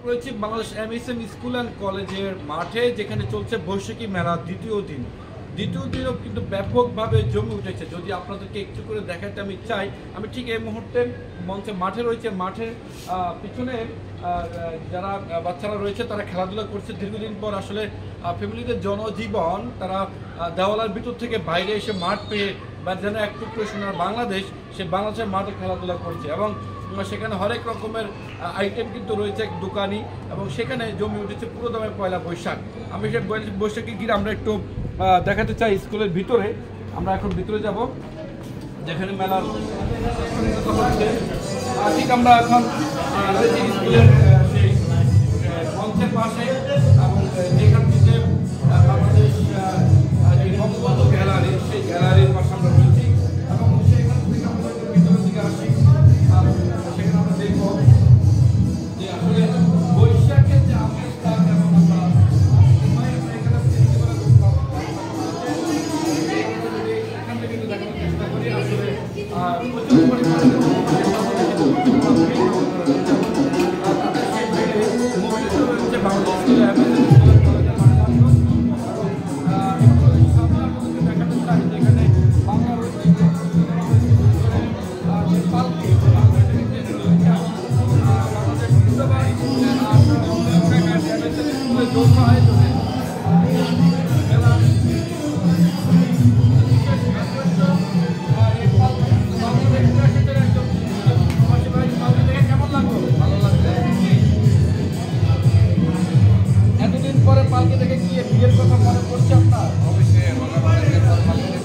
রয়েছে Bangladesh MhM school and কলেজের মাঠে, যেখানে চলছে বৈশাখী মেলা দ্বিতীয় দিনও কিন্তু ব্যাপকভাবে জমে উঠেছে। যদি আপনাদেরকে একটু করে দেখাতে আমি চাই, আমি ঠিক এই মুহূর্তে মাঠে রয়েছে। মাঠের পিছনে যারা বাচ্চারা রয়েছে তারা খেলাধুলা করছে। দীর্ঘদিন পর আসলে ফ্যামিলিদের জনজীবন তারা দেওয়ালার ভিতর থেকে বাইরে এসে মাঠ পেয়ে বা যেন এক টুকরো সোনার বাংলাদেশ, সে বাংলাদেশের মাঠে খেলাধুলা করছে এবং সেখানে হরেক রকমের আইটেম কিন্তু রয়েছে দোকানি, এবং সেখানে জমে উঠেছে পুরো দামে পয়লা বৈশাখ। আমি সেই বৈশাখী ঘিরে আমরা একটু দেখাতে চাই স্কুলের ভিতরে। আমরা এখন ভিতরে যাব, যেখানে মেলার হচ্ছে। ঠিক আমরা এখন রয়েছি স্কুলের সেই মঞ্চের পাশে, এবং যেখান থেকে বাংলাদেশ যে বঙ্গবন্ধু গ্যালারি, সেই গ্যালারির পাশে আমরা রয়েছি, এবং সেখান থেকে আমরা ভিতরের দিকে আসি। সেখানে আমরা দেখবো যে আসলে বৈশাখের যে আমেজটা কেমন আমরা এখান থেকে কিন্তু দেখানোর চেষ্টা করি। আসলে প্রচুর পরিমাণে এতদিন পরে পালকি থেকে কি বিয়ের কথা মনে পড়ছে আপনার? অবশ্যই